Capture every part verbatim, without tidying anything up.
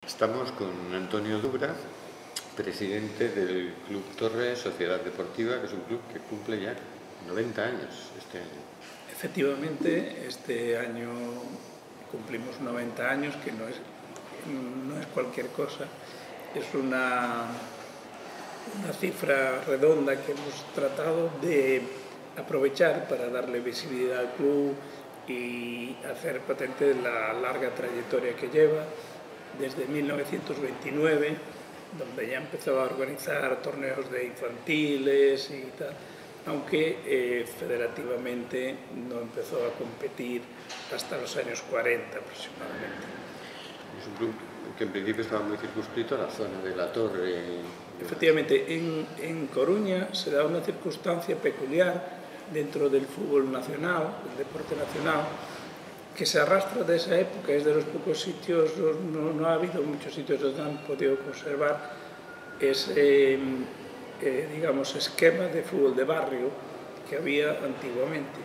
Estamos con Antonio Dubra, presidente del Club Torre Sociedad Deportiva, que es un club que cumple ya noventa años este año. Efectivamente, este año cumplimos noventa años, que no es, no es cualquier cosa, es una, una cifra redonda que hemos tratado de aprovechar para darle visibilidad al club y hacer patente la larga trayectoria que lleva desde mil novecientos veintinueve, donde ya empezaba a organizar torneos de infantiles y tal, aunque eh, federativamente no empezó a competir hasta los años cuarenta aproximadamente. Es un club que en principio estaba muy circunscrito a la zona de la Torre. Efectivamente, en, en Coruña se da una circunstancia peculiar dentro del fútbol nacional, del deporte nacional, que se arrastra de esa época. Es de los pocos sitios, no, no ha habido muchos sitios donde han podido conservar ese eh, digamos, esquema de fútbol de barrio que había antiguamente.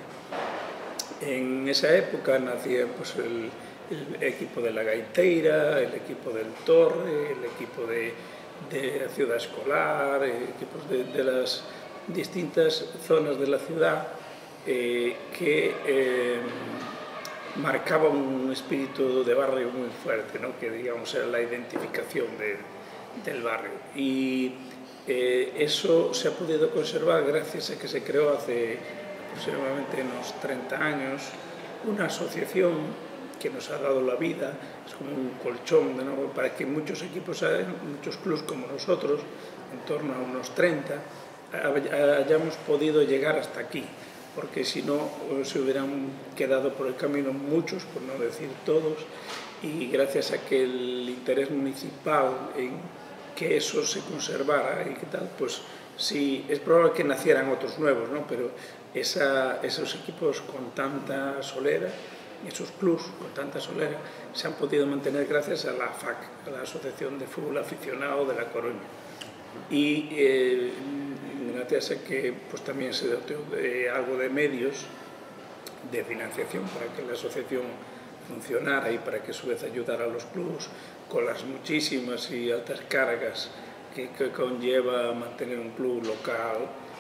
En esa época nacía pues, el, el equipo de la Gaiteira, el equipo del Torre, el equipo de, de la ciudad escolar, equipos de, de las distintas zonas de la ciudad eh, que eh, marcaba un espíritu de barrio muy fuerte, ¿no? Que digamos era la identificación de, del barrio. Y eh, eso se ha podido conservar gracias a que se creó hace aproximadamente unos treinta años una asociación que nos ha dado la vida, es como un colchón, ¿no? Para que muchos equipos, muchos clubes como nosotros, en torno a unos treinta, hayamos podido llegar hasta aquí, porque si no se hubieran quedado por el camino muchos, por no decir todos, y gracias a que el interés municipal en que eso se conservara y qué tal, pues sí, es probable que nacieran otros nuevos, ¿no? Pero esa, esos equipos con tanta solera, esos clubs con tanta solera, se han podido mantener gracias a la F A C, a la Asociación de Fútbol Aficionado de La Coruña. Y eh, gracias a que pues, también se dotó de algo de medios de financiación para que la asociación funcionara y para que a su vez ayudara a los clubes con las muchísimas y altas cargas que, que conlleva mantener un club local,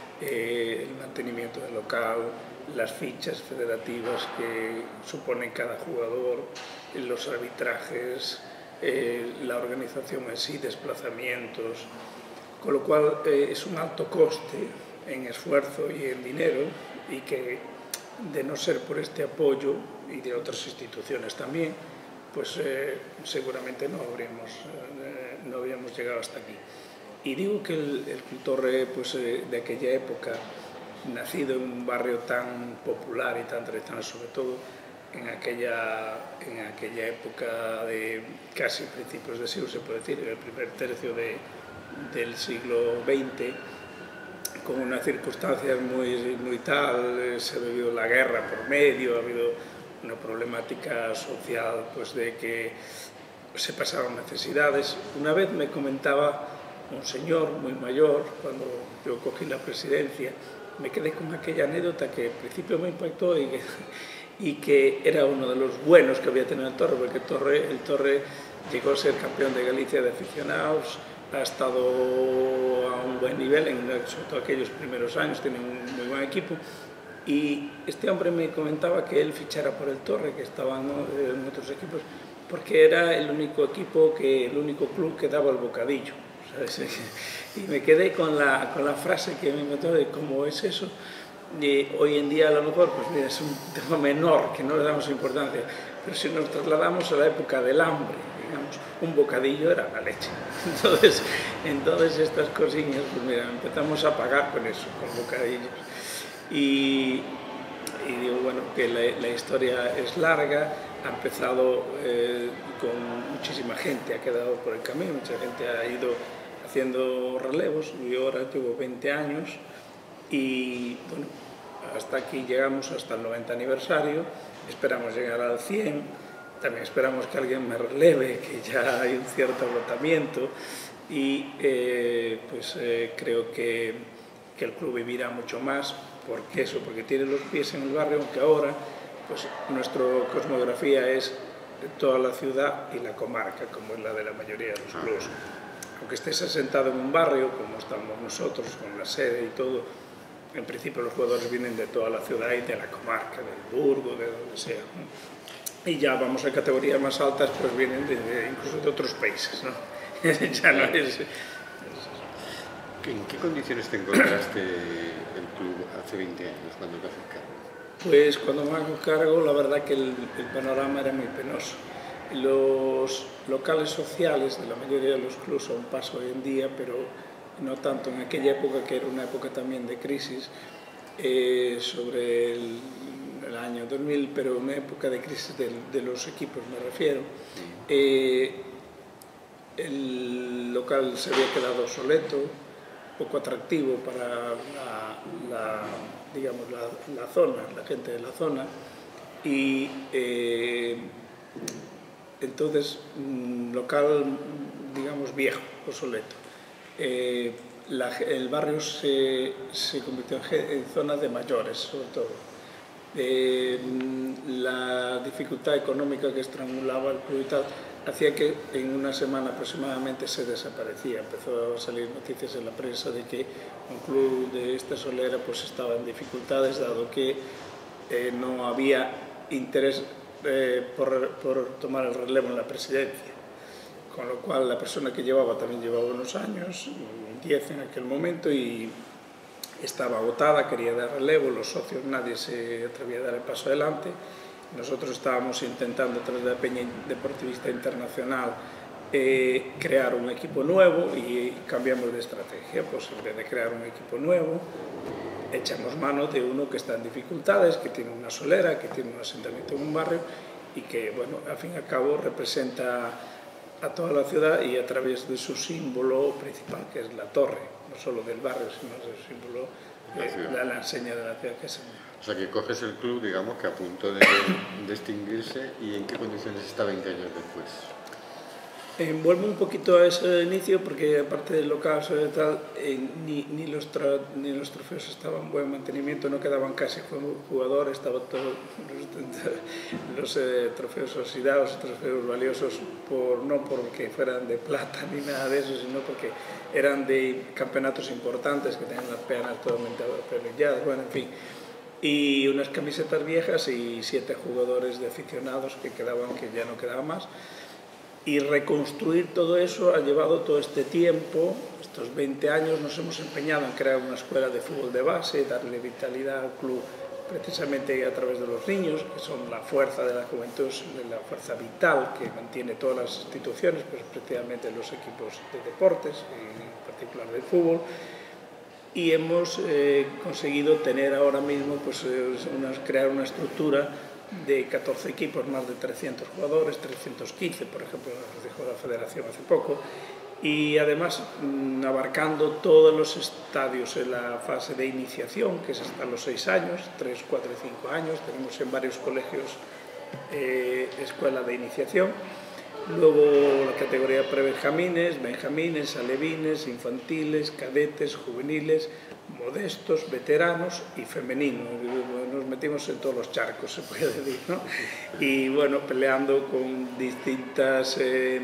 eh, el mantenimiento del local, las fichas federativas que suponen cada jugador, los arbitrajes, eh, la organización en sí, desplazamientos, con lo cual eh, es un alto coste en esfuerzo y en dinero, y que de no ser por este apoyo y de otras instituciones también, pues eh, seguramente no habríamos, eh, no habríamos llegado hasta aquí. Y digo que el, el Club Torre pues, eh, de aquella época, nacido en un barrio tan popular y tan tradicional, sobre todo en aquella, en aquella época de casi principios de siglo, se puede decir, en el primer tercio de, del siglo veinte, con unas circunstancias muy, muy tal, se ha vivido la guerra por medio, ha habido una problemática social pues, de que se pasaron necesidades. Una vez me comentaba un señor muy mayor, cuando yo cogí la presidencia, me quedé con aquella anécdota que al principio me impactó y que, y que era uno de los buenos que había tenido el Torre, porque el Torre, el Torre llegó a ser campeón de Galicia de aficionados, ha estado a un buen nivel, en, sobre todo aquellos primeros años, tiene un muy buen equipo. Y este hombre me comentaba que él fichara por el Torre, que estaban en otros equipos, porque era el único equipo, que, el único club que daba el bocadillo, ¿sabes? Y me quedé con la, con la frase que me inventó de cómo es eso. Y hoy en día a lo mejor pues mira, es un tema menor, que no le damos importancia, pero si nos trasladamos a la época del hambre, digamos, un bocadillo era la leche. Entonces, entonces estas cosillas, pues mira, empezamos a pagar con eso, con bocadillos. Y, y digo, bueno, que la, la historia es larga, ha empezado eh, con muchísima gente, ha quedado por el camino, mucha gente ha ido haciendo relevos, yo ahora llevo veinte años y bueno, hasta aquí llegamos, hasta el noventa aniversario, esperamos llegar al cien, también esperamos que alguien me releve, que ya hay un cierto agotamiento y eh, pues eh, creo que, que el club vivirá mucho más. ¿Por qué eso? Porque tiene los pies en el barrio, aunque ahora pues, nuestra cosmografía es toda la ciudad y la comarca, como es la de la mayoría de los clubes. Aunque estés asentado en un barrio, como estamos nosotros, con la sede y todo, en principio los jugadores vienen de toda la ciudad y de la comarca, del Burgo, de donde sea, ¿no? Y ya vamos a categorías más altas, pues vienen de, de, incluso de otros países, ¿no? Ya no es... ¿En qué condiciones te encontraste el club hace veinte años cuando te haces cargo? Pues cuando me hago cargo, la verdad que el, el panorama era muy penoso. Los locales sociales de la mayoría de los clubes son un paso hoy en día, pero no tanto en aquella época, que era una época también de crisis, eh, sobre el, el año dos mil, pero una época de crisis de, de los equipos, me refiero. Eh, el local se había quedado obsoleto, poco atractivo para la, la, digamos, la, la zona, la gente de la zona, y eh, entonces un local, digamos, viejo, obsoleto. Eh, la, el barrio se, se convirtió en, en zona de mayores, sobre todo. Eh, la dificultad económica que estrangulaba el club y tal hacía que en una semana aproximadamente se desaparecía. Empezó a salir noticias en la prensa de que un club de esta solera pues estaba en dificultades, dado que eh, no había interés eh, por, por tomar el relevo en la presidencia. Con lo cual la persona que llevaba también llevaba unos años, diez en aquel momento, y estaba agotada, quería dar relevo, los socios, nadie se atrevía a dar el paso adelante. Nosotros estábamos intentando, a través de la Peña Deportivista Internacional, eh, crear un equipo nuevo, y cambiamos de estrategia. Pues en vez de crear un equipo nuevo, echamos mano de uno que está en dificultades, que tiene una solera, que tiene un asentamiento en un barrio y que, bueno, al fin y al cabo representa a toda la ciudad, y a través de su símbolo principal, que es la torre, no solo del barrio, sino de su símbolo, de la, la enseña de la ciudad, que es el... O sea, que coges el club, digamos, que a punto de, de extinguirse, ¿y en qué condiciones está veinte años después? Eh, vuelvo un poquito a ese inicio, porque aparte del local sobre tal, eh, ni, ni, los tra ni los trofeos estaban en buen mantenimiento, no quedaban casi jugadores, estaban todos los, los eh, trofeos oxidados, trofeos valiosos, por, no porque fueran de plata ni nada de eso, sino porque eran de campeonatos importantes que tenían las peanas totalmente aperrilladas, bueno, en fin. Y unas camisetas viejas y siete jugadores de aficionados que quedaban, que ya no quedaba más. Y reconstruir todo eso ha llevado todo este tiempo, estos veinte años. Nos hemos empeñado en crear una escuela de fútbol de base, darle vitalidad al club precisamente a través de los niños, que son la fuerza de la juventud, la fuerza vital que mantiene todas las instituciones, pues especialmente los equipos de deportes, y en particular del fútbol. Y hemos eh, conseguido tener ahora mismo, pues, eh, una, crear una estructura de catorce equipos, más de trescientos jugadores, trescientos quince, por ejemplo, nos dijo la federación hace poco, y además mmm, abarcando todos los estadios en la fase de iniciación, que es hasta los seis años, tres, cuatro y cinco años. Tenemos en varios colegios eh, escuela de iniciación. Luego la categoría prebenjamines, benjamines, alevines, infantiles, cadetes, juveniles, modestos, veteranos y femeninos. Nos metimos en todos los charcos, se puede decir, ¿no? Y bueno, peleando con distintas, eh,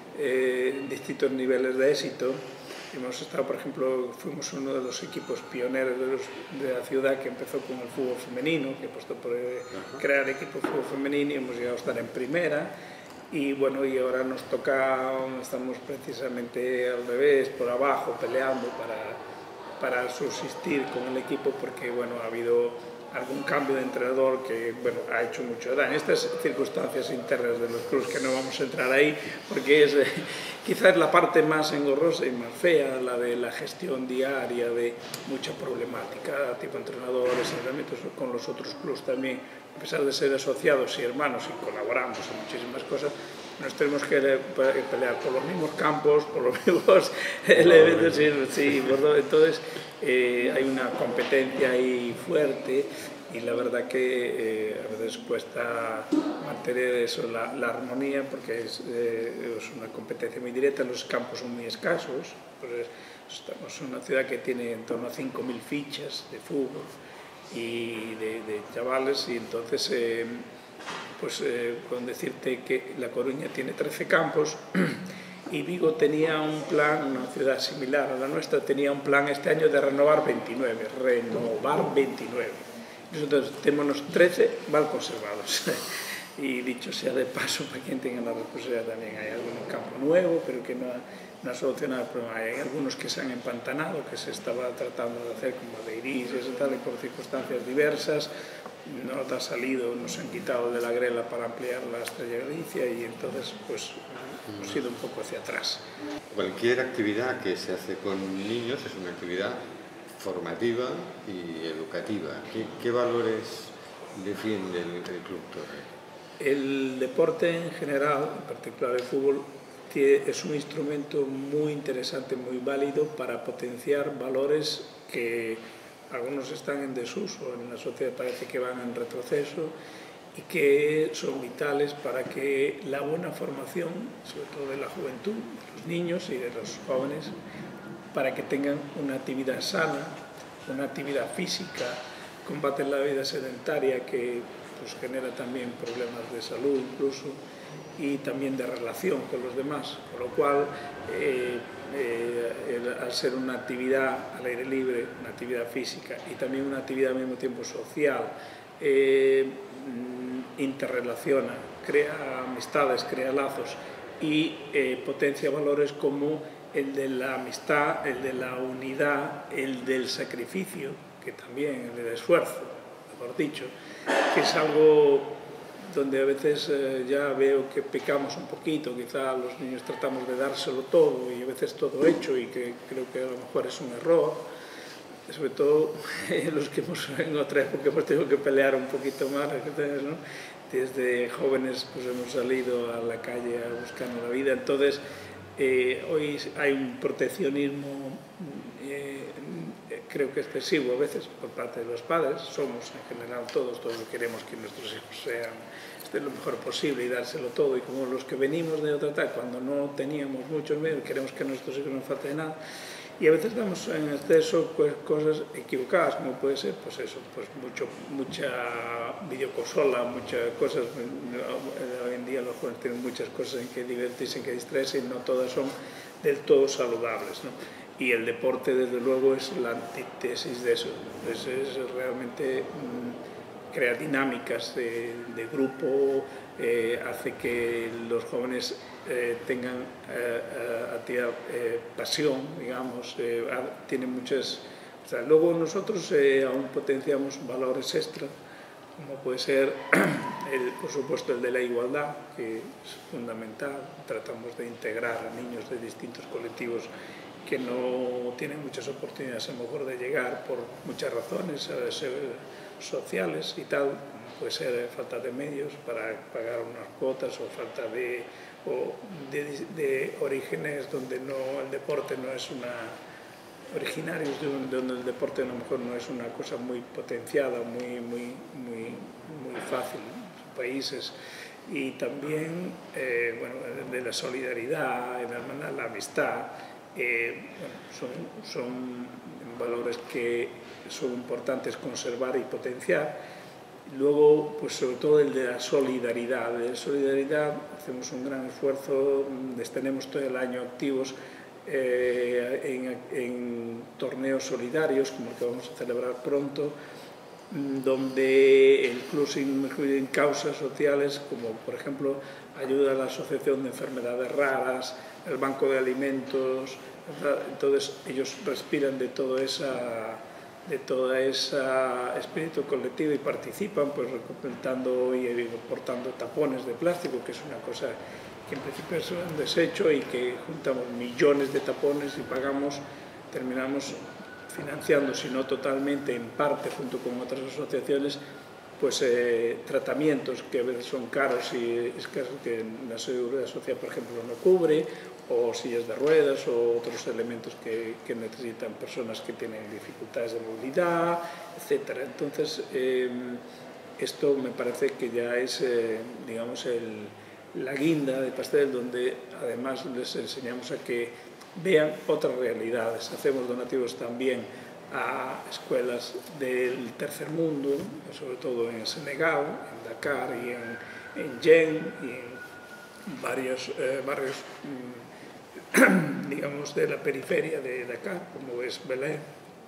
eh, distintos niveles de éxito. Hemos estado, por ejemplo, fuimos uno de los equipos pioneros de, los, de la ciudad, que empezó con el fútbol femenino, que apostó por eh, crear equipos de fútbol femenino, y hemos llegado a estar en primera. Y bueno, y ahora nos toca, estamos precisamente al revés, por abajo, peleando para, para subsistir con el equipo, porque bueno, ha habido algún cambio de entrenador que bueno, ha hecho mucho daño. Estas circunstancias internas de los clubes, que no vamos a entrar ahí, porque es eh, quizás la parte más engorrosa y más fea, la de la gestión diaria de mucha problemática, tipo entrenadores, entrenamientos con los otros clubes también. A pesar de ser asociados y hermanos y colaboramos en muchísimas cosas, nos tenemos que pelear por los mismos campos, por los mismos elementos. Sí, entonces eh, hay una competencia ahí fuerte, y la verdad que eh, a veces cuesta mantener eso, la, la armonía, porque es, eh, es una competencia muy directa. Los campos son muy escasos, pues estamos en una ciudad que tiene en torno a cinco mil fichas de fútbol y de, de chavales, y entonces eh, pues eh, con decirte que La Coruña tiene trece campos y Vigo tenía un plan, una ciudad similar a la nuestra, tenía un plan este año de renovar veintinueve, renovar veintinueve. Nosotros tenemos trece mal conservados. Y dicho sea de paso, para quien tenga la responsabilidad también, hay algún campo nuevo, pero que no ha, no ha solucionado el problema. Hay algunos que se han empantanado, que se estaba tratando de hacer como de irises y tal, y por circunstancias diversas no ha salido, nos han quitado de la grela para ampliar la Estrella Galicia y entonces pues hemos ido un poco hacia atrás. Cualquier actividad que se hace con niños es una actividad formativa y educativa. ¿Qué, qué valores defiende el, el Club Torre? El deporte en general, en particular el fútbol, es un instrumento muy interesante, muy válido para potenciar valores que algunos están en desuso, en la sociedad parece que van en retroceso y que son vitales para que la buena formación, sobre todo de la juventud, de los niños y de los jóvenes, para que tengan una actividad sana, una actividad física, combaten la vida sedentaria que pues genera también problemas de salud incluso y también de relación con los demás, con lo cual eh, eh, el, al ser una actividad al aire libre, una actividad física y también una actividad al mismo tiempo social, eh, interrelaciona, crea amistades, crea lazos y eh, potencia valores como el de la amistad, el de la unidad, el del sacrificio, que también el del esfuerzo, mejor dicho, que es algo donde a veces eh, ya veo que pecamos un poquito, quizá los niños tratamos de dárselo todo y a veces todo hecho y que creo que a lo mejor es un error, sobre todo los que hemos, en otra época hemos tenido que pelear un poquito más, ¿no? Desde jóvenes pues hemos salido a la calle a buscar la vida, entonces eh, hoy hay un proteccionismo eh, creo que excesivo a veces por parte de los padres, somos en general todos, todos queremos que nuestros hijos sean, estén lo mejor posible y dárselo todo, y como los que venimos de otra etapa, cuando no teníamos muchos medios, queremos que a nuestros hijos no falte nada, y a veces damos en exceso pues, cosas equivocadas, como puede ser pues eso, pues mucho, mucha videoconsola, muchas cosas, hoy en día los jóvenes tienen muchas cosas en que divertirse, en que distraerse, y no todas son del todo saludables, ¿no? Y el deporte, desde luego, es la antítesis de eso. Es, es realmente mmm, crea dinámicas de, de grupo, eh, hace que los jóvenes eh, tengan eh, actividad, eh, pasión, digamos, eh, tienen muchas... O sea, luego nosotros eh, aún potenciamos valores extra, como puede ser, el, por supuesto, el de la igualdad, que es fundamental. Tratamos de integrar a niños de distintos colectivos que no tienen muchas oportunidades a lo mejor de llegar por muchas razones sociales y tal, puede ser falta de medios para pagar unas cuotas o falta de, o de, de orígenes donde no, el deporte no es una, originarios de un, donde el deporte a lo mejor no es una cosa muy potenciada, muy, muy, muy, muy fácil en sus países. Y también eh, bueno, de la solidaridad, la hermandad, la amistad. Eh, bueno, son, son valores que son importantes conservar y potenciar. Luego, pues sobre todo el de la solidaridad. De la solidaridad hacemos un gran esfuerzo, tenemos todo el año activos eh, en, en torneos solidarios, como el que vamos a celebrar pronto, donde el club se incluye en causas sociales como, por ejemplo, ayuda a la Asociación de Enfermedades Raras, el Banco de Alimentos, ¿verdad? Entonces ellos respiran de todo esa de toda esa espíritu colectivo y participan pues recolectando y aportando tapones de plástico, que es una cosa que en principio es un desecho y que juntamos millones de tapones y pagamos, terminamos financiando, si no totalmente, en parte junto con otras asociaciones, pues eh, tratamientos que a veces son caros y escasos que la seguridad social, por ejemplo, no cubre, o sillas de ruedas o otros elementos que, que necesitan personas que tienen dificultades de movilidad, etcétera. Entonces, eh, esto me parece que ya es, eh, digamos, el, la guinda de pastel, donde además les enseñamos a que vean otras realidades. Hacemos donativos también a escuelas del tercer mundo, sobre todo en Senegal, en Dakar y en, en Yen y en varios eh, barrios digamos de la periferia de Dakar, como es Belém,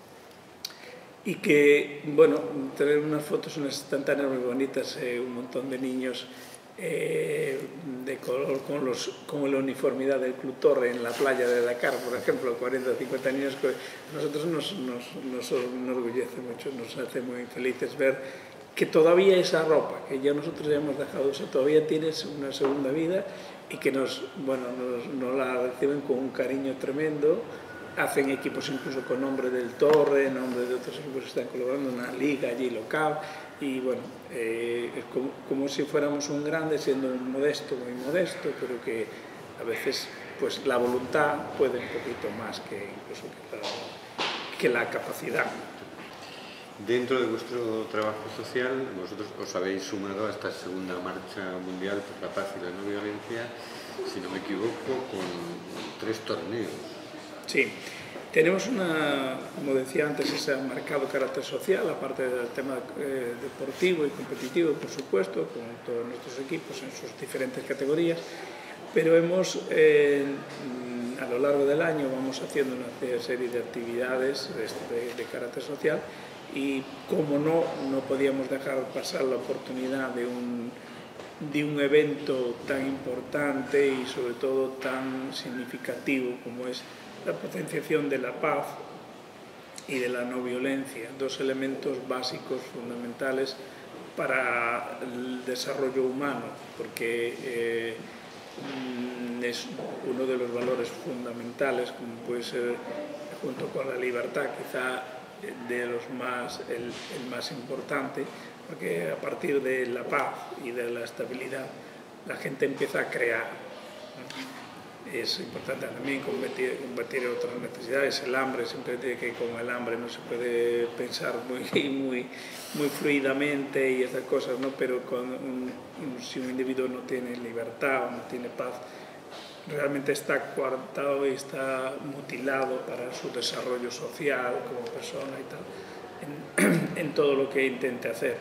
y que, bueno, tener unas fotos, unas instantáneas muy bonitas, eh, un montón de niños eh, de color con, los, con la uniformidad del Club Torre en la playa de Dakar, por ejemplo, cuarenta o cincuenta niños, que a nosotros nos, nos, nos enorgullece mucho, nos hace muy felices ver que todavía esa ropa, que ya nosotros ya hemos dejado eso, todavía tiene una segunda vida y que nos, bueno, nos, nos la reciben con un cariño tremendo. Hacen equipos incluso con nombre del Torre, nombre de otros equipos que están colaborando, una liga allí local, y bueno, eh, es como, como si fuéramos un grande siendo un modesto, muy modesto, pero que a veces pues la voluntad puede un poquito más que incluso que la, que la capacidad. Dentro de vuestro trabajo social, vosotros os habéis sumado a esta segunda marcha mundial por la paz y la no violencia, si no me equivoco, con tres torneos. Sí, tenemos una, como decía antes, ese marcado carácter social, aparte del tema eh, deportivo y competitivo, por supuesto, con todos nuestros equipos en sus diferentes categorías, pero hemos, eh, a lo largo del año, vamos haciendo una serie de actividades de, de carácter social y, como no, no podíamos dejar pasar la oportunidad de un de un evento tan importante y sobre todo tan significativo como es la potenciación de la paz y de la no violencia, dos elementos básicos fundamentales para el desarrollo humano, porque eh, es uno de los valores fundamentales, como puede ser, junto con la libertad, quizá de los más, el, el más importante, porque a partir de la paz y de la estabilidad la gente empieza a crear. Es importante también combatir, combatir otras necesidades, el hambre, siempre tiene que con el hambre no se puede pensar muy, muy, muy fluidamente y esas cosas, ¿no? Pero con un, si un individuo no tiene libertad o no tiene paz, realmente está coartado y está mutilado para su desarrollo social como persona y tal, en, en todo lo que intente hacer.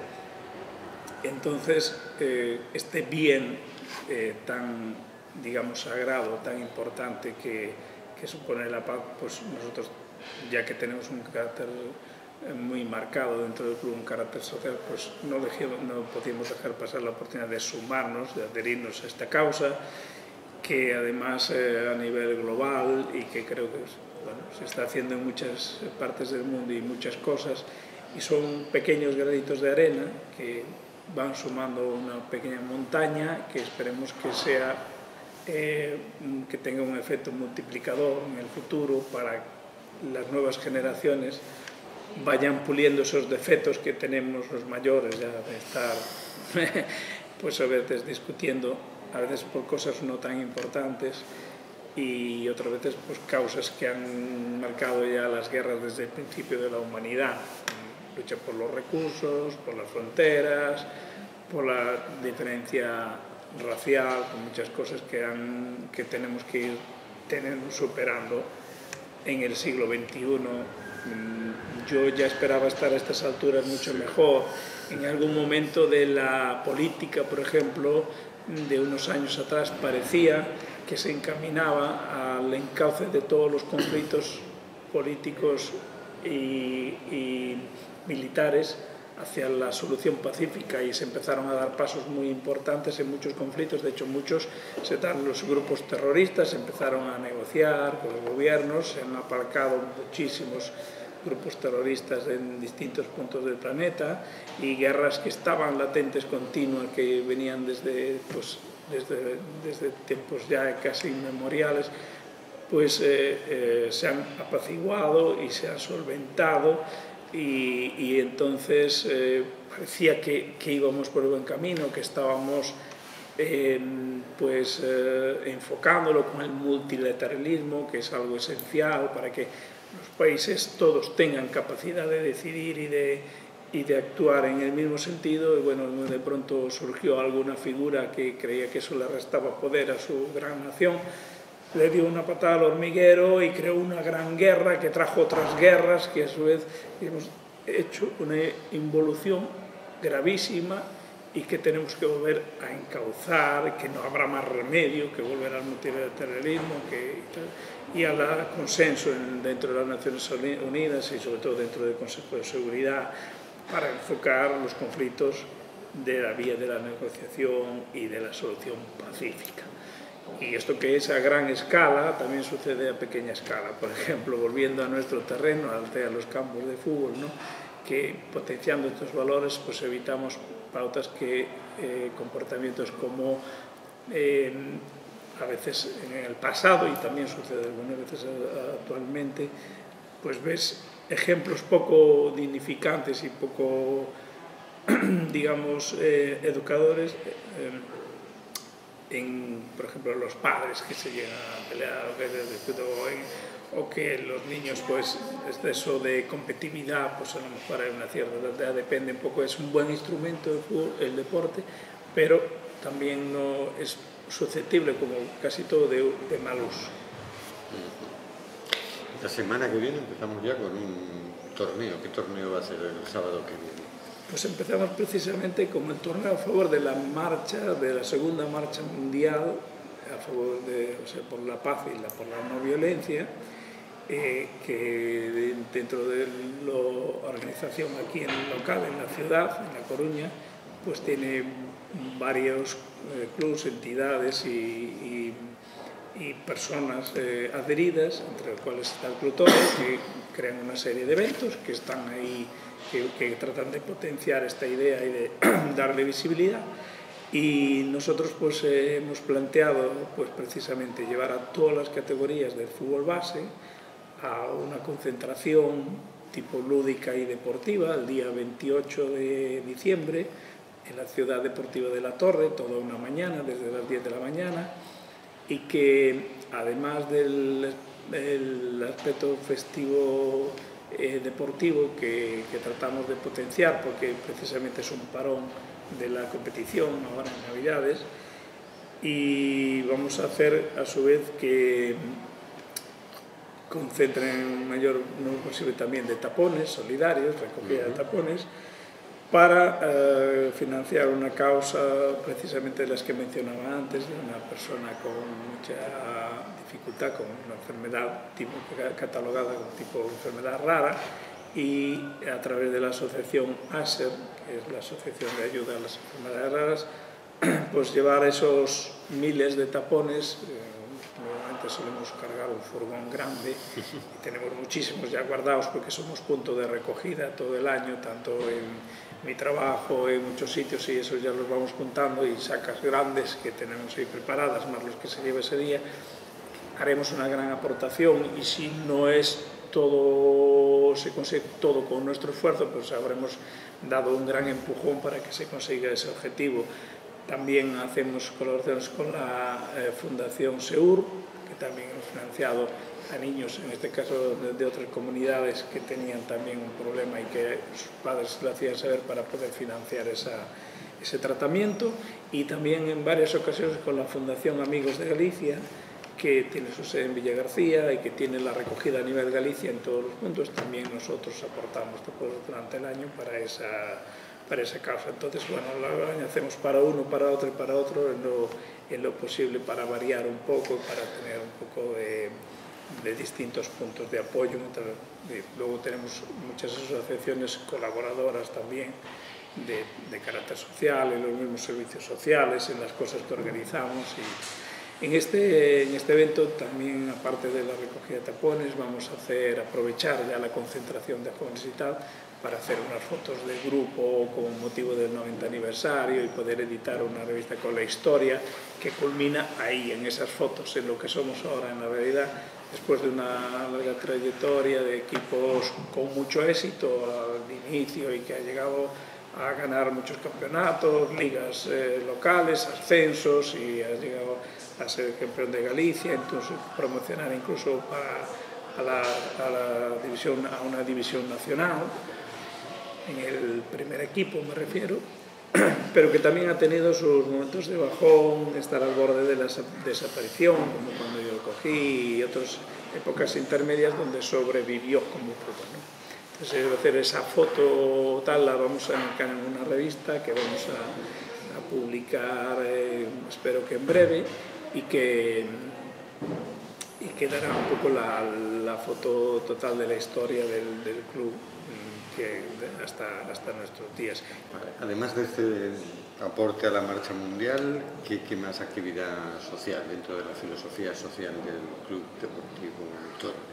Entonces, eh, este bien eh, tan, digamos, sagrado, tan importante que, que supone la paz, pues nosotros, ya que tenemos un carácter muy marcado dentro del club, un carácter social, pues no, dejemos, no podíamos dejar pasar la oportunidad de sumarnos, de adherirnos a esta causa, que además eh, a nivel global y que creo que bueno, se está haciendo en muchas partes del mundo y muchas cosas, y son pequeños granitos de arena que van sumando una pequeña montaña que esperemos que sea eh, que tenga un efecto multiplicador en el futuro para las nuevas generaciones vayan puliendo esos defectos que tenemos los mayores ya de estar pues a veces discutiendo, a veces por cosas no tan importantes y otras veces pues causas que han marcado ya las guerras desde el principio de la humanidad. Lucha por los recursos, por las fronteras, por la diferencia racial, por muchas cosas que, han, que tenemos que ir teniendo, superando en el siglo veintiuno. Yo ya esperaba estar a estas alturas mucho mejor. En algún momento de la política, por ejemplo, de unos años atrás, parecía que se encaminaba al encauce de todos los conflictos políticos y, y militares hacia la solución pacífica y se empezaron a dar pasos muy importantes en muchos conflictos. De hecho, muchos se dan los grupos terroristas, empezaron a negociar con los gobiernos, se han aparcado muchísimos grupos terroristas en distintos puntos del planeta y guerras que estaban latentes, continuas, que venían desde, pues, desde, desde tiempos ya casi inmemoriales, pues eh, eh, se han apaciguado y se han solventado. Y, y entonces eh, parecía que, que íbamos por el buen camino, que estábamos eh, pues, eh, enfocándolo con el multilateralismo, que es algo esencial para que los países todos tengan capacidad de decidir y de, y de actuar en el mismo sentido. Y bueno, de pronto surgió alguna figura que creía que eso le restaba poder a su gran nación, le dio una patada al hormiguero y creó una gran guerra que trajo otras guerras que a su vez hemos hecho una involución gravísima y que tenemos que volver a encauzar, que no habrá más remedio que volver al multilateralismo que, y al consenso en, dentro de las Naciones Unidas y sobre todo dentro del Consejo de Seguridad para enfocar los conflictos de la vía de la negociación y de la solución pacífica. Y esto que es a gran escala, también sucede a pequeña escala. Por ejemplo, volviendo a nuestro terreno, a los campos de fútbol, ¿no? Que potenciando estos valores pues evitamos pautas que eh, comportamientos como eh, a veces en el pasado, y también sucede algunas veces actualmente, pues ves ejemplos poco dignificantes y poco, digamos, eh, educadores, eh, en, por ejemplo, los padres que se llegan a pelear o, o que los niños, pues, exceso de competitividad, pues a lo mejor hay una cierta edad, depende un poco, es un buen instrumento el, fútbol, el deporte, pero también no es susceptible, como casi todo, de, de mal uso. La semana que viene empezamos ya con un torneo. ¿Qué torneo va a ser el sábado que viene? Pues empezamos precisamente con el torneo a favor de la marcha, de la segunda marcha mundial, a favor de, o sea, por la paz y la, por la no violencia, eh, que dentro de la organización aquí en el local, en la ciudad, en La Coruña, pues tiene varios eh, clubes, entidades y, y, y personas eh, adheridas, entre las cuales está el Club Torre, que crean una serie de eventos que están ahí, que, que tratan de potenciar esta idea y de darle visibilidad. Y nosotros pues eh, hemos planteado pues precisamente llevar a todas las categorías del fútbol base a una concentración tipo lúdica y deportiva el día veintiocho de diciembre en la Ciudad Deportiva de La Torre, toda una mañana, desde las diez de la mañana, y que además del el aspecto festivo eh, deportivo que, que tratamos de potenciar, porque precisamente es un parón de la competición ahora en Navidades, y vamos a hacer a su vez que concentren un mayor número posible también de tapones solidarios, recogida de tapones, para eh, financiar una causa precisamente de las que mencionaba antes, de una persona con mucha dificultad, con una enfermedad tipo, catalogada como tipo enfermedad rara, y a través de la asociación ASER, que es la Asociación de Ayuda a las Enfermedades Raras, pues llevar esos miles de tapones. Eh, normalmente solemos cargar un furgón grande y tenemos muchísimos ya guardados porque somos punto de recogida todo el año, tanto en mi trabajo, en muchos sitios, y eso ya los vamos juntando, y sacas grandes que tenemos ahí preparadas, más los que se lleva ese día. Haremos una gran aportación, y si no es todo, se consigue todo con nuestro esfuerzo, pues habremos dado un gran empujón para que se consiga ese objetivo. También hacemos colaboraciones con la eh, Fundación SEUR, que también hemos financiado a niños, en este caso de, de otras comunidades que tenían también un problema y que sus padres lo hacían saber para poder financiar esa, ese tratamiento, y también en varias ocasiones con la Fundación Amigos de Galicia, que tiene su sede en Villagarcía y que tiene la recogida a nivel Galicia en todos los puntos. También nosotros aportamos durante el año para esa, para esa causa. Entonces, bueno, lo hacemos para uno, para otro y para otro, en lo, en lo posible, para variar un poco, para tener un poco de, de distintos puntos de apoyo. Luego tenemos muchas asociaciones colaboradoras también de, de carácter social, en los mismos servicios sociales, en las cosas que organizamos. Y, En este, en este evento también, aparte de la recogida de tapones, vamos a hacer, aprovechar ya la concentración de jóvenes y tal, para hacer unas fotos de grupo con motivo del noventa aniversario y poder editar una revista con la historia que culmina ahí, en esas fotos, en lo que somos ahora en la realidad, después de una larga trayectoria de equipos con mucho éxito al inicio y que ha llegado a ganar muchos campeonatos, ligas eh, locales, ascensos, y ha llegado a ser campeón de Galicia, entonces promocionar incluso para, a, la, a, la división, a una división nacional, en el primer equipo me refiero, pero que también ha tenido sus momentos de bajón, estar al borde de la desaparición, como cuando yo lo cogí, y otras épocas intermedias donde sobrevivió como pudo, ¿no? Entonces, hacer esa foto tal la vamos a enmarcar en una revista que vamos a a publicar, eh, espero que en breve, y que, y que dará un poco la, la foto total de la historia del, del club que hasta, hasta nuestros días. Además de este aporte a la marcha mundial, ¿qué, qué más actividad social dentro de la filosofía social del Club Deportivo Torre?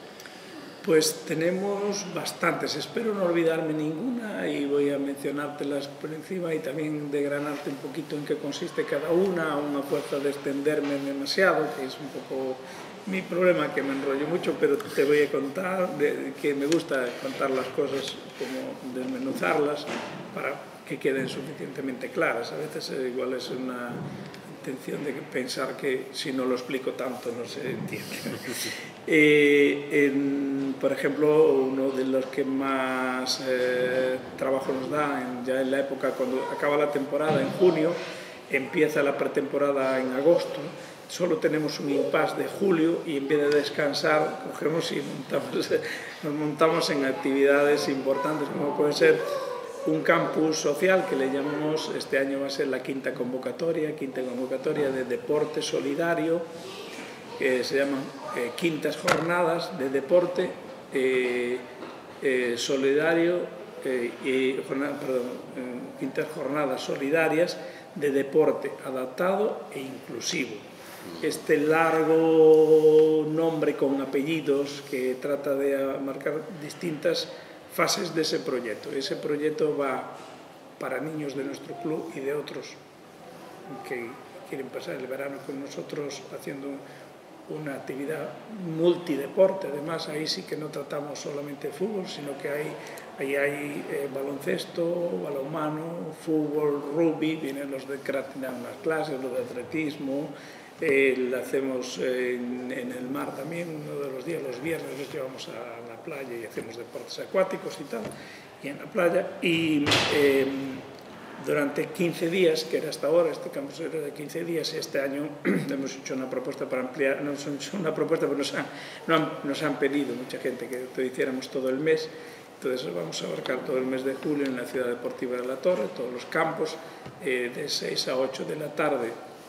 Pues tenemos bastantes, espero no olvidarme ninguna y voy a mencionártelas por encima y también degranarte un poquito en qué consiste cada una, a una fuerza de extenderme demasiado, que es un poco mi problema, que me enrollo mucho, pero te voy a contar, de, que me gusta contar las cosas, como desmenuzarlas, para que queden suficientemente claras. A veces igual es una intención de pensar que si no lo explico tanto no se entiende. eh, en, por ejemplo, uno de los que más eh, trabajo nos da, en, ya en la época cuando acaba la temporada, en junio, empieza la pretemporada en agosto, solo tenemos un impasse de julio y en vez de descansar cogemos y montamos, nos montamos en actividades importantes como puede ser un campus social que le llamamos, este año va a ser la quinta convocatoria, quinta convocatoria de deporte solidario, que se llaman eh, quintas jornadas de deporte eh, eh, solidario, eh, y, jornada, perdón, eh, quintas jornadas solidarias de deporte adaptado e inclusivo. Este largo nombre con apellidos que trata de marcar distintas fases de ese proyecto. Ese proyecto va para niños de nuestro club y de otros que quieren pasar el verano con nosotros haciendo una actividad multideporte. Además, ahí sí que no tratamos solamente fútbol, sino que hay, ahí hay eh, baloncesto, balonmano, fútbol, rugby, vienen los de Cratina en las clases, los de atletismo. Eh, lo hacemos eh, en, en el mar también, uno de los días, los viernes, los llevamos a la playa y hacemos deportes acuáticos y tal, y en la playa. Y eh, durante quince días, que era hasta ahora, este campus era de quince días, y este año hemos hecho una propuesta para ampliar, no hemos hecho una propuesta, pero nos han, no han, nos han pedido mucha gente que lo hiciéramos todo el mes. Entonces vamos a abarcar todo el mes de julio en la Ciudad Deportiva de la Torre, todos los campos, eh, de seis a ocho de la tarde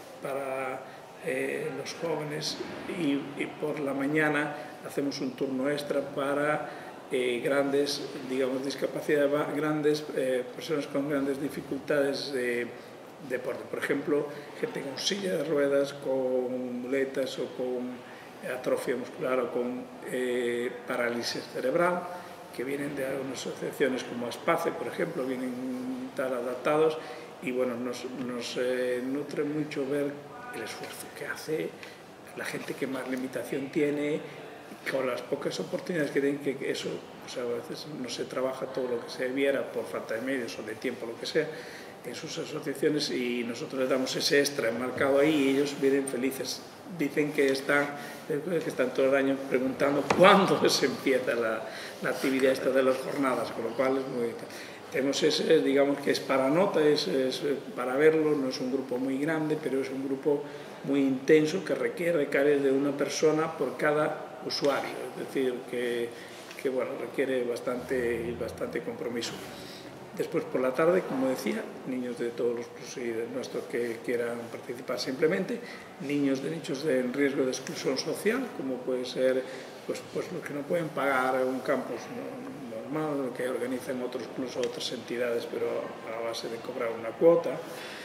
para Eh, los jóvenes y, y por la mañana hacemos un turno extra para eh, grandes, digamos, discapacidad, grandes eh, personas con grandes dificultades de deporte. Por ejemplo, gente con silla de ruedas, con muletas o con atrofia muscular o con eh, parálisis cerebral, que vienen de algunas asociaciones como ASPACE, por ejemplo, vienen tal adaptados y bueno, nos, nos eh, nutre mucho ver el esfuerzo que hace la gente que más limitación tiene, con las pocas oportunidades que tienen, que eso, o sea, a veces no se trabaja todo lo que se debiera por falta de medios o de tiempo, lo que sea, en sus asociaciones, y nosotros les damos ese extra enmarcado ahí y ellos vienen felices. Dicen que están, que están todo el año preguntando cuándo se empieza la, la actividad esta de las jornadas, con lo cual es muy... Tenemos ese, digamos que es para nota, es, es para verlo, no es un grupo muy grande, pero es un grupo muy intenso que requiere, requiere de una persona por cada usuario, es decir, que, que bueno, requiere bastante, bastante compromiso. Después por la tarde, como decía, niños de todos los clubes y de nuestros que quieran participar simplemente, niños de nichos de riesgo de exclusión social, como puede ser pues, pues los que no pueden pagar un campus no, normal, que organizan otros clubes o otras entidades, pero a base de cobrar una cuota.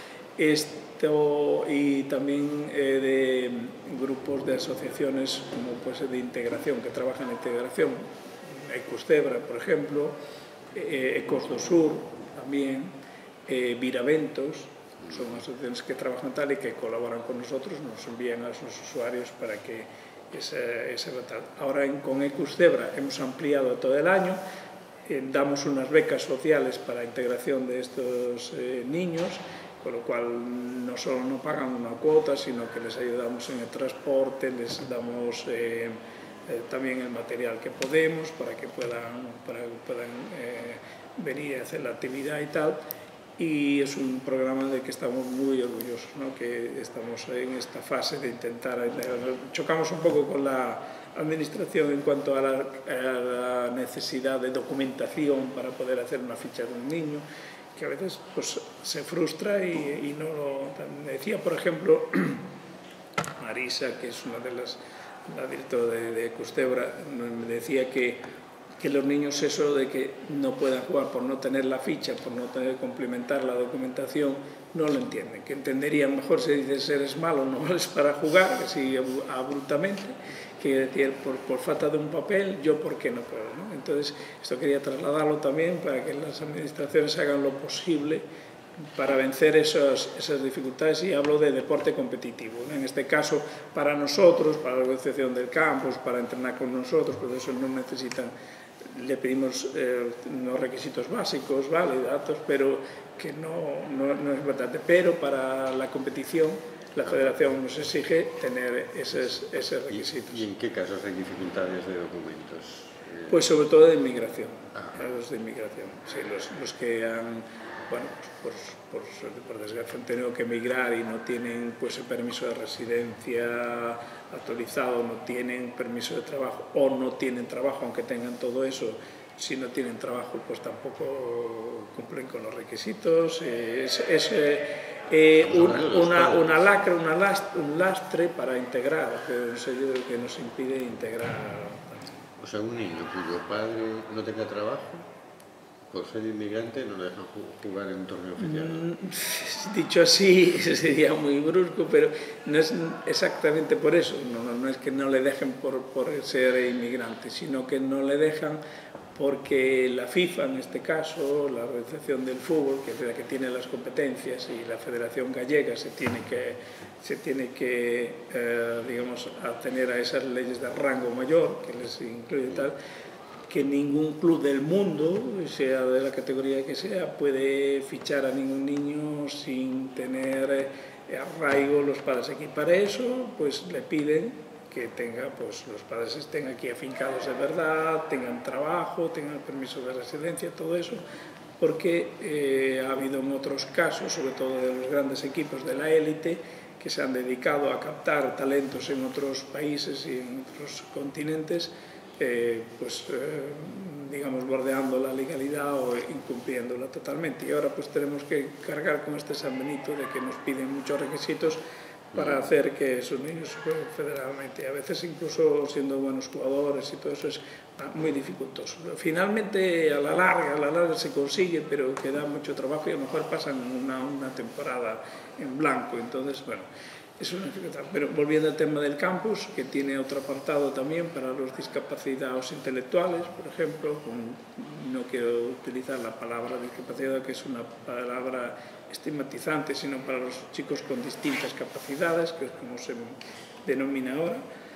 Esto, y también eh, de grupos de asociaciones como puede ser de integración, que trabajan en integración, Ecuscebra, por ejemplo, eh, Ecos do Sur también, eh, Viraventos, son asociaciones que trabajan tal y que colaboran con nosotros, nos envían a sus usuarios para que ese, ese tal. Ahora en, con Ecuscebra hemos ampliado todo el año, eh, damos unas becas sociales para integración de estos eh, niños, con lo cual no solo no pagan una cuota, sino que les ayudamos en el transporte, les damos eh, eh, también el material que podemos para que puedan, para que puedan eh, venir a hacer la actividad y tal. Y es un programa del que estamos muy orgullosos, ¿no? Que estamos en esta fase de intentar... Chocamos un poco con la administración en cuanto a la, a la necesidad de documentación para poder hacer una ficha de un niño, que a veces pues, se frustra y, y no lo... Me decía, por ejemplo, Marisa, que es una de las, la directora de, de Custebra, me decía que, que los niños eso de que no puedan jugar por no tener la ficha, por no tener que complementar la documentación, no lo entienden, que entenderían mejor si dices eres malo, no vales para jugar, así abruptamente, que decir, por, por falta de un papel, yo por qué no puedo, ¿no? Entonces, esto quería trasladarlo también para que las administraciones hagan lo posible para vencer esos, esas dificultades, y hablo de deporte competitivo, ¿no? En este caso, para nosotros, para la organización del campus, para entrenar con nosotros, por eso no necesitan, le pedimos eh, unos requisitos básicos, ¿vale? Datos, pero que no, no, no es verdad. Pero para la competición, la federación nos exige tener esos, esos requisitos. ¿Y en qué casos hay dificultades de documentos? Pues sobre todo de inmigración, ah. los de inmigración, sí, los, los que han, bueno, pues por, por, por desgracia han tenido que emigrar y no tienen pues el permiso de residencia actualizado, no tienen permiso de trabajo o no tienen trabajo, aunque tengan todo eso. Si no tienen trabajo, pues tampoco cumplen con los requisitos. Es, es eh, un, una, una lacra, una last, un lastre para integrar, que, que nos impide integrar. O sea, un niño cuyo padre no tenga trabajo, por ser inmigrante, no le dejan jugar en un torneo oficial. Dicho así, sería muy brusco, pero no es exactamente por eso. No, no es que no le dejen por, por ser inmigrante, sino que no le dejan porque la FIFA, en este caso, la Organización del Fútbol, que es la que tiene las competencias, y la Federación Gallega se tiene que, se tiene que eh, digamos, atener a esas leyes de rango mayor, que les incluye tal, que ningún club del mundo, sea de la categoría que sea, puede fichar a ningún niño sin tener arraigo los padres aquí. Para eso, pues le piden que tenga, pues los padres estén aquí afincados de verdad, tengan trabajo, tengan permiso de residencia, todo eso, porque eh, ha habido en otros casos, sobre todo de los grandes equipos de la élite, que se han dedicado a captar talentos en otros países y en otros continentes, eh, pues eh, digamos bordeando la legalidad o incumpliéndola totalmente. Y ahora pues tenemos que cargar con este San Benito de que nos piden muchos requisitos para hacer que esos niños jueguen federalmente. A veces incluso siendo buenos jugadores y todo eso es muy dificultoso. Finalmente a la larga, a la larga se consigue, pero queda mucho trabajo y a lo mejor pasan una, una temporada en blanco. Entonces, bueno, es una dificultad. Pero volviendo al tema del campus, que tiene otro apartado también para los discapacitados intelectuales, por ejemplo, con, no quiero utilizar la palabra discapacidad, que es una palabra estigmatizante, sino para los chicos con distintas capacidades, que es como se denomina ahora.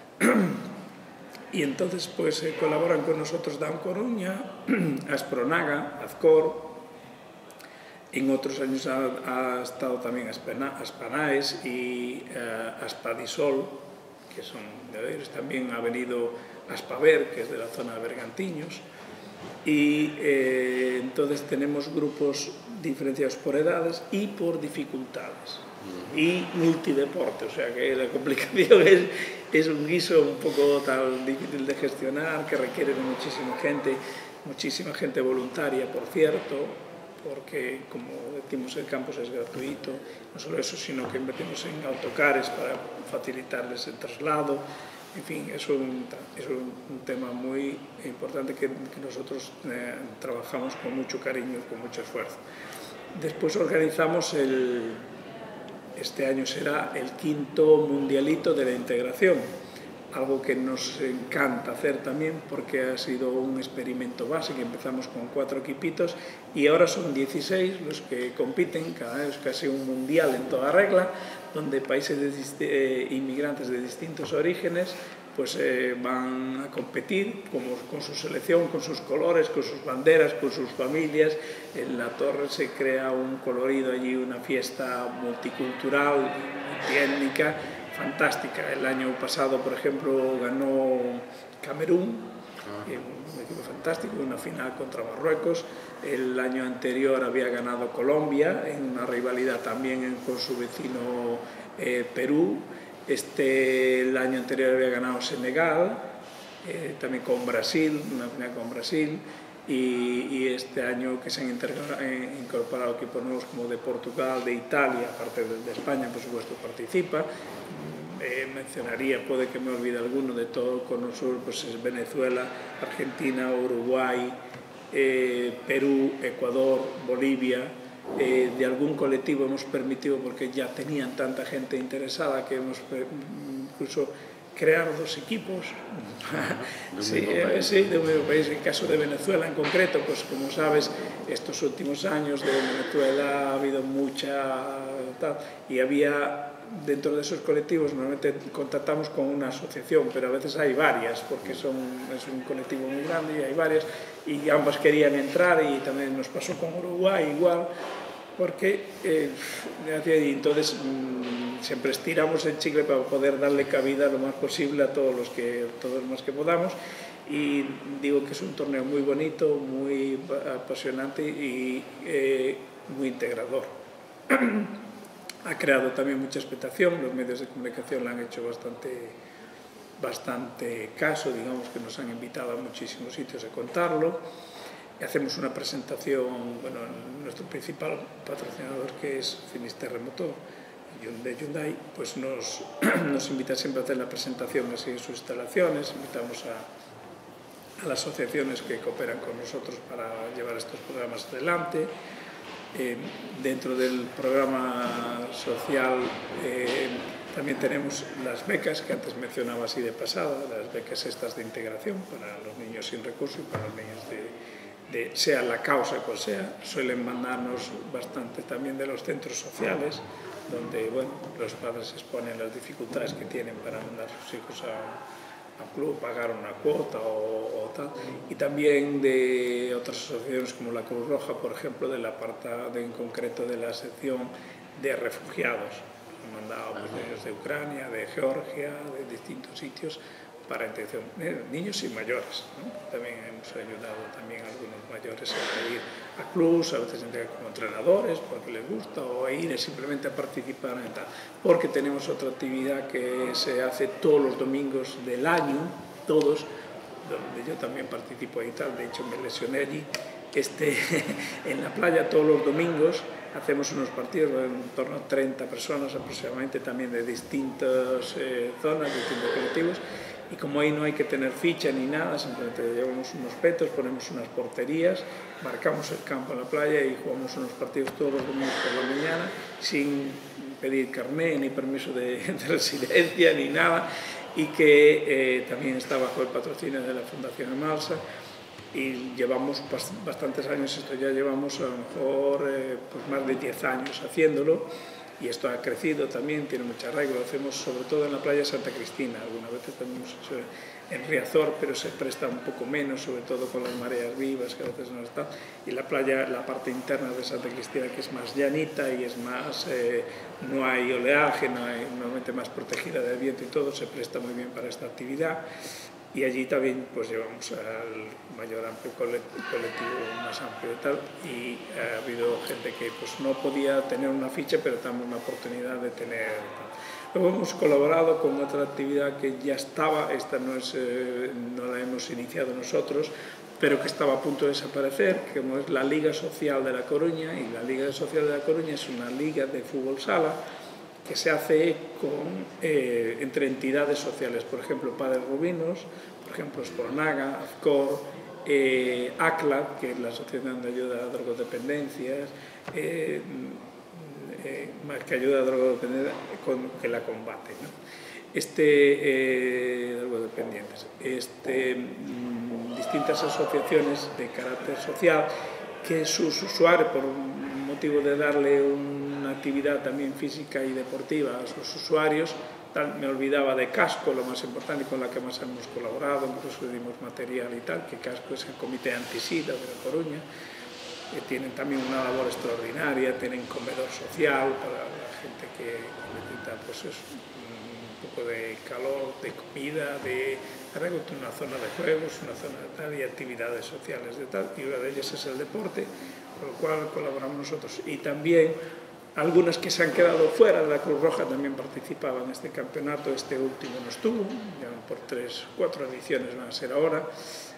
Y entonces pues eh, colaboran con nosotros Dan Coruña, Aspronaga, Azcor. En otros años ha, ha estado también Aspanaes y uh, Aspadisol, que son de ellos. También ha venido Aspaver, que es de la zona de Bergantiños. Y eh, entonces tenemos grupos diferenciados por edades y por dificultades. Y multideporte, o sea que la complicación es, es un guiso un poco tan difícil de gestionar, que requiere de muchísima gente, muchísima gente voluntaria, por cierto, porque, como decimos, el campus es gratuito. No solo eso, sino que invertimos en autocares para facilitarles el traslado. En fin, es un, es un, un tema muy importante que, que nosotros eh, trabajamos con mucho cariño y con mucho esfuerzo. Después organizamos el... Este año será el quinto mundialito de la integración, algo que nos encanta hacer también porque ha sido un experimento básico. Empezamos con cuatro equipitos y ahora son dieciséis los que compiten, cada vez casi un mundial en toda regla, donde países de, eh, inmigrantes de distintos orígenes pues eh, van a competir como, con su selección, con sus colores, con sus banderas, con sus familias. En la torre se crea un colorido allí, una fiesta multicultural, multiétnica, fantástica. El año pasado, por ejemplo, ganó Camerún, un equipo fantástico, una final contra Marruecos. El año anterior había ganado Colombia, en una rivalidad también con su vecino eh, Perú. Este, el año anterior había ganado Senegal, eh, también con Brasil, una final con Brasil. y, y este año que se han incorporado equipos nuevos como de Portugal, de Italia, aparte de, de España, por supuesto, participa. Eh, mencionaría, puede que me olvide alguno, de todo el cono sur, pues es Venezuela, Argentina, Uruguay, eh, Perú, Ecuador, Bolivia. Eh, de algún colectivo hemos permitido, porque ya tenían tanta gente interesada, que hemos incluso creado dos equipos. Sí, eh, sí, de un mismo país. En el caso de Venezuela en concreto, pues como sabes, estos últimos años de Venezuela ha habido mucha tal, y había dentro de esos colectivos, normalmente contactamos con una asociación, pero a veces hay varias, porque son, es un colectivo muy grande y hay varias, y ambas querían entrar, y también nos pasó con Uruguay igual, porque eh, entonces mmm, siempre estiramos el chicle para poder darle cabida lo más posible a todos los que, todos los más que podamos, y digo que es un torneo muy bonito, muy apasionante y eh, muy integrador. Ha creado también mucha expectación, los medios de comunicación le han hecho bastante, bastante caso, digamos que nos han invitado a muchísimos sitios a contarlo. Hacemos una presentación, bueno, nuestro principal patrocinador, que es Finisterre Motor, de Hyundai, pues nos, nos invita siempre a hacer la presentación así en sus instalaciones, invitamos a, a las asociaciones que cooperan con nosotros para llevar estos programas adelante. Eh, dentro del programa social eh, también tenemos las becas que antes mencionaba así de pasada, las becas estas de integración para los niños sin recursos y para los niños de, de sea la causa cual sea. Suelen mandarnos bastante también de los centros sociales, donde bueno, los padres exponen las dificultades que tienen para mandar a sus hijos a al club, pagar una cuota o, o tal, y también de otras asociaciones como la Cruz Roja, por ejemplo, del apartado en concreto de la sección de refugiados. Han mandado pues, niños de Ucrania, de Georgia, de distintos sitios para intención, eh, niños y mayores, ¿no? También hemos ayudado también a algunos mayores a ir a clubs, a veces como entrenadores porque les gusta, o a ir simplemente a participar en tal, porque tenemos otra actividad que se hace todos los domingos del año, todos, donde yo también participo ahí tal, de hecho me lesioné allí, este, en la playa todos los domingos hacemos unos partidos en torno a treinta personas aproximadamente, también de distintas eh, zonas, distintos colectivos. Y como ahí no hay que tener ficha ni nada, simplemente llevamos unos petos, ponemos unas porterías, marcamos el campo en la playa y jugamos unos partidos todos los domingos por la mañana, sin pedir carné, ni permiso de, de residencia, ni nada, y que eh, también está bajo el patrocinio de la Fundación Emalsa, y llevamos bastantes años, esto ya llevamos a lo mejor eh, pues más de diez años haciéndolo, y esto ha crecido también, tiene mucha arraigo, lo hacemos sobre todo en la playa Santa Cristina, algunas veces también hemos hecho en Riazor, pero se presta un poco menos, sobre todo con las mareas vivas, que a veces no están, y la playa, la parte interna de Santa Cristina, que es más llanita y es más, eh, no hay oleaje, no hay, normalmente más protegida del viento y todo, se presta muy bien para esta actividad. Y allí también pues llevamos al mayor amplio colectivo, más amplio y tal, y ha habido gente que pues no podía tener una ficha, pero también una oportunidad de tener. Luego hemos colaborado con otra actividad que ya estaba, esta no, es, eh, no la hemos iniciado nosotros, pero que estaba a punto de desaparecer, que como es la Liga Social de La Coruña, y la Liga Social de La Coruña es una liga de fútbol sala, que se hace con, eh, entre entidades sociales, por ejemplo, Padres Rubinos, por ejemplo, Spornaga, Azcor, eh, ACLA, que es la Asociación de Ayuda a Drogodependencias, eh, eh, más que ayuda a drogodependencia, con, que la combate, ¿no? Este, eh, drogodependientes, este, mm, distintas asociaciones de carácter social que sus usuarios, por un motivo de darle un actividad también física y deportiva a sus usuarios, tal, me olvidaba de Casco, lo más importante, con la que más hemos colaborado, incluso dimos material y tal, que Casco es el Comité Antisida de La Coruña, que tienen también una labor extraordinaria, tienen comedor social para la gente que necesita pues eso, un poco de calor, de comida, de arreglo, una zona de juegos, una zona de tal, y actividades sociales de tal, y una de ellas es el deporte, con lo cual colaboramos nosotros. Y también algunas que se han quedado fuera, la Cruz Roja también participaba en este campeonato, este último no estuvo, ya por tres, cuatro ediciones van a ser ahora,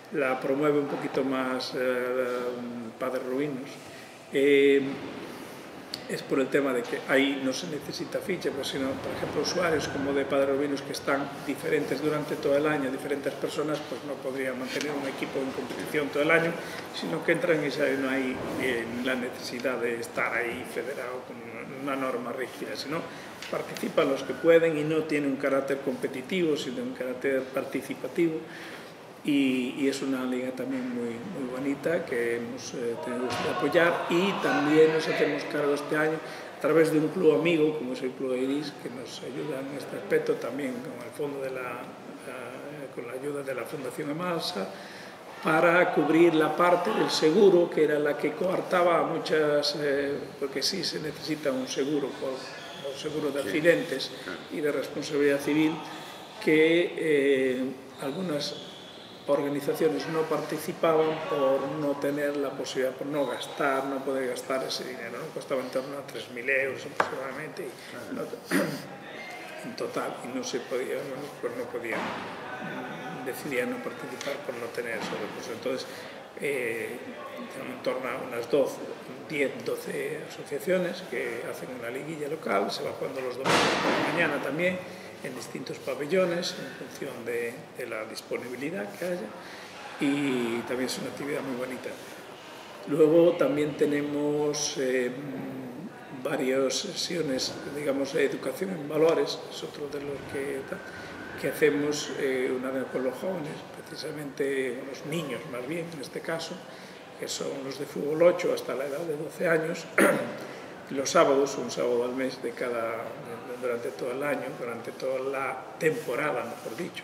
la promueve un poquito más eh, Padre Ruinos. Eh, es por el tema de que ahí no se necesita ficha, pues sino, por ejemplo, usuarios como de Padre Rubinos que están diferentes durante todo el año, diferentes personas, pues no podrían mantener un equipo en competición todo el año, sino que entran y ya no hay eh, la necesidad de estar ahí federado con una norma rígida, sino participan los que pueden y no tiene un carácter competitivo, sino un carácter participativo. Y, y es una liga también muy, muy bonita que hemos eh, tenido que apoyar, y también nos hacemos cargo este año a través de un club amigo como es el Club Iris, que nos ayuda en este aspecto también con el fondo de la, eh, con la ayuda de la Fundación Amalsa, para cubrir la parte del seguro, que era la que coartaba a muchas, eh, porque sí se necesita un seguro, por, un seguro de accidentes y de responsabilidad civil, que eh, algunas organizaciones no participaban por no tener la posibilidad, por no gastar, no poder gastar ese dinero, ¿no? Costaba en torno a tres mil euros aproximadamente y no, en total, y no se podía, pues no podían, decidían no participar por no tener esos recursos. Entonces, eh, en torno a unas doce, diez, doce asociaciones que hacen una liguilla local, se va jugando los domingos por la mañana también, en distintos pabellones en función de, de la disponibilidad que haya, y también es una actividad muy bonita. Luego también tenemos eh, varias sesiones, digamos, de educación en valores, es otro de los que, que hacemos, eh, una vez con los jóvenes, precisamente los niños más bien en este caso, que son los de fútbol ocho hasta la edad de doce años, los sábados, un sábado al mes de cada, durante todo el año, durante toda la temporada, mejor dicho,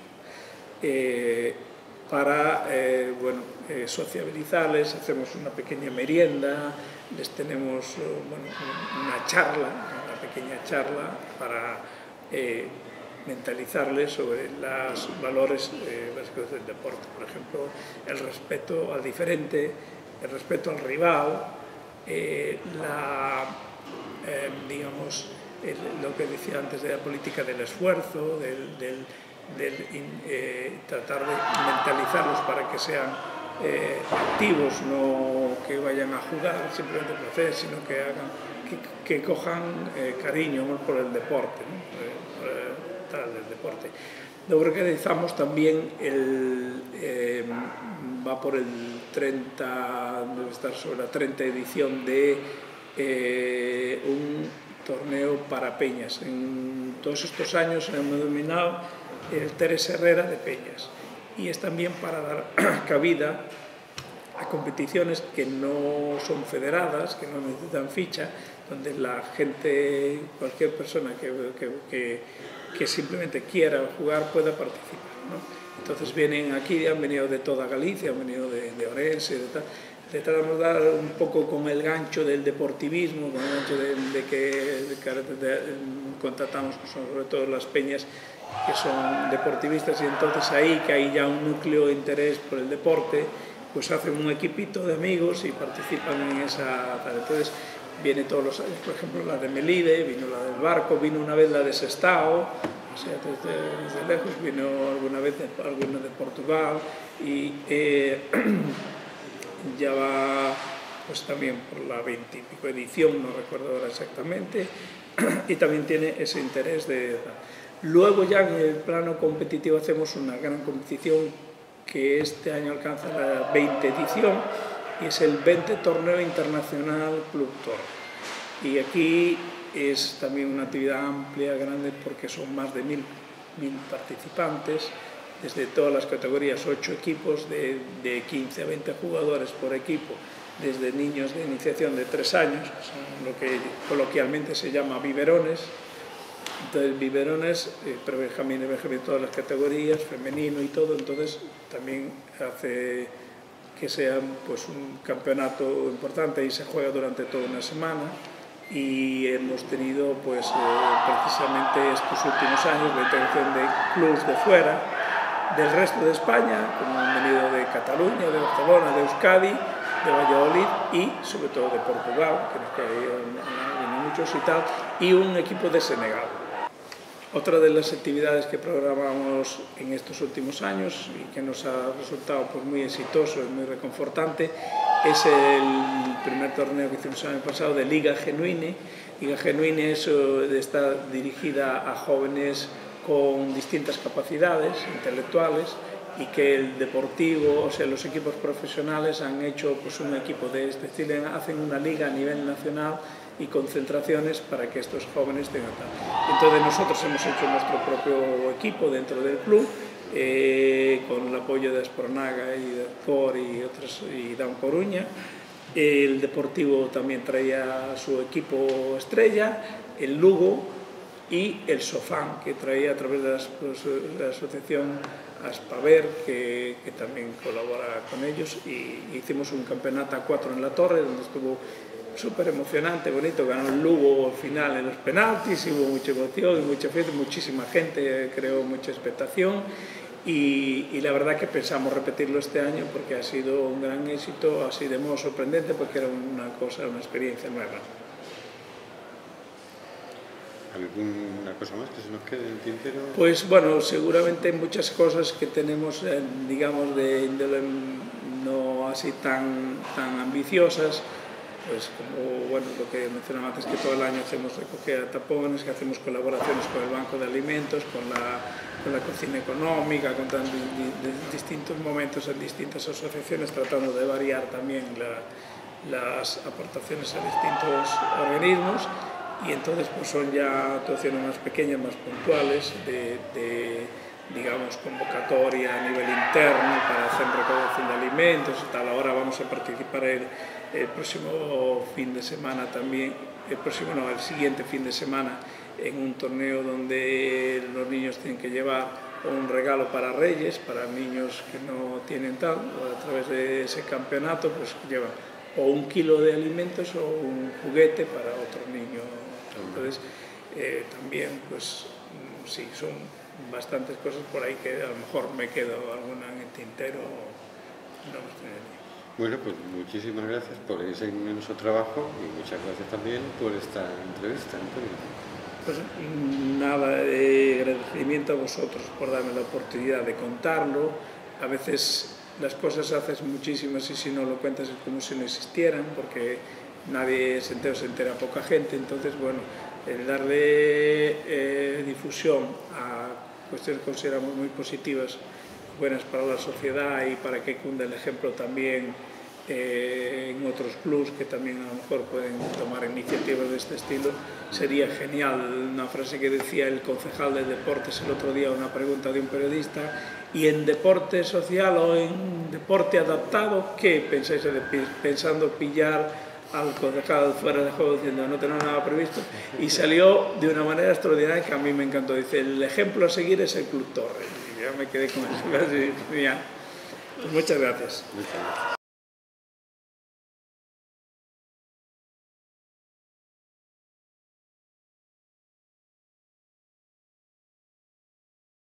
eh, para eh, bueno, eh, sociabilizarles, hacemos una pequeña merienda, les tenemos eh, bueno, una charla, una pequeña charla para eh, mentalizarles sobre los valores eh, básicos del deporte, por ejemplo, el respeto al diferente, el respeto al rival, eh, la, eh, digamos, el, lo que decía antes de la política del esfuerzo, del, del, del eh, tratar de mentalizarlos para que sean eh, activos, no que vayan a jugar simplemente por hacer, sino que hagan, que, que cojan eh, cariño, ¿no?, por el deporte, ¿no?, por, por, tal, el deporte. Luego organizamos también el eh, va por el treinta, debe estar sobre la treinta edición de eh, un torneo para peñas. En todos estos años hemos denominado el Teresa Herrera de Peñas, y es también para dar cabida a competiciones que no son federadas, que no necesitan ficha, donde la gente, cualquier persona que, que, que, que simplemente quiera jugar pueda participar, ¿no? Entonces vienen aquí, han venido de toda Galicia, han venido de, de Orense, de tal. Le tratamos de dar un poco con el gancho del deportivismo, con el gancho de, de que de, de, de, contratamos sobre todo las peñas que son deportivistas, y entonces ahí que hay ya un núcleo de interés por el deporte, pues hacen un equipito de amigos y participan en esa. Entonces viene todos los años, por ejemplo, la de Melide, vino la del Barco, vino una vez la de Sestao, o sea, desde, desde lejos, vino alguna vez de, alguna de Portugal, y eh, ya va pues también por la veintipico edición, no recuerdo ahora exactamente, y también tiene ese interés de. Luego ya en el plano competitivo hacemos una gran competición que este año alcanza la veinte edición, y es el veinte Torneo Internacional Club Toro. Y aquí es también una actividad amplia, grande, porque son más de mil, mil participantes, desde todas las categorías, ocho equipos de, de quince a veinte jugadores por equipo, desde niños de iniciación de tres años, que son lo que coloquialmente se llama biberones. Entonces, biberones, eh, pero Benjamín y Benjamín, todas las categorías, femenino y todo, entonces también hace que sea pues, un campeonato importante, y se juega durante toda una semana, y hemos tenido pues, eh, precisamente estos últimos años la intervención de clubes de fuera, del resto de España, como han venido de Cataluña, de Barcelona, de Euskadi, de Valladolid y sobre todo de Portugal, que nos caían muchos y tal, y un equipo de Senegal. Otra de las actividades que programamos en estos últimos años y que nos ha resultado pues, muy exitoso y muy reconfortante es el primer torneo que hicimos el año pasado de Liga Genuine. Liga Genuine es, está dirigida a jóvenes con distintas capacidades intelectuales y que el deportivo, o sea, los equipos profesionales han hecho pues, un equipo de este estilo, hacen una liga a nivel nacional y concentraciones para que estos jóvenes tengan tal. Entonces nosotros hemos hecho nuestro propio equipo dentro del club, eh, con el apoyo de Aspronaga y de Cor y otros y Down Coruña. El Deportivo también traía su equipo estrella, el Lugo y el Sofán, que traía a través de la, de la asociación Aspaver, que, que también colabora con ellos, y hicimos un campeonato a cuatro en la Torre, donde estuvo súper emocionante, bonito, ganó el Lugo al final en los penaltis, hubo mucha emoción, mucha fiesta, muchísima gente, creó mucha expectación y, y la verdad que pensamos repetirlo este año porque ha sido un gran éxito, así de modo sorprendente porque era una cosa, una experiencia nueva. ¿Alguna cosa más que se nos quede en el tintero? Pues bueno, seguramente muchas cosas que tenemos, eh, digamos, de índole no así tan, tan ambiciosas, pues como bueno, lo que mencionaba antes, que todo el año hacemos recogida de tapones, que hacemos colaboraciones con el Banco de Alimentos, con la, con la cocina económica, con tan, di, di, distintos momentos en distintas asociaciones, tratando de variar también la, las aportaciones a distintos organismos. Y entonces pues son ya actuaciones más pequeñas, más puntuales, de, de digamos, convocatoria a nivel interno para hacer recaudación de alimentos y tal. Ahora vamos a participar el, el próximo fin de semana también, el próximo no, el siguiente fin de semana en un torneo donde los niños tienen que llevar un regalo para Reyes, para niños que no tienen tal, o a través de ese campeonato pues llevan o un kilo de alimentos o un juguete para otro niño. Entonces, eh, también, pues, sí, son bastantes cosas por ahí que a lo mejor me quedo alguna en el tintero no me estoy viendo. Bueno, pues muchísimas gracias por ese inmenso trabajo y muchas gracias también por esta entrevista, Antonio. Pues nada, de agradecimiento a vosotros por darme la oportunidad de contarlo. A veces las cosas haces muchísimas y si no lo cuentas es como si no existieran, porque nadie se entera, se entera poca gente. Entonces, bueno, el darle eh, difusión a cuestiones que consideramos muy positivas, buenas para la sociedad y para que cunda el ejemplo también eh, en otros clubs que también a lo mejor pueden tomar iniciativas de este estilo, sería genial. Una frase que decía el concejal de deportes el otro día, una pregunta de un periodista: ¿y en deporte social o en deporte adaptado qué pensáis de, pensando pillar al concejal fuera de juego diciendo no tenemos nada previsto? Y salió de una manera extraordinaria que a mí me encantó. Dice, el ejemplo a seguir es el Club Torre. Y ya me quedé con eso. Pues muchas gracias. Muchas gracias.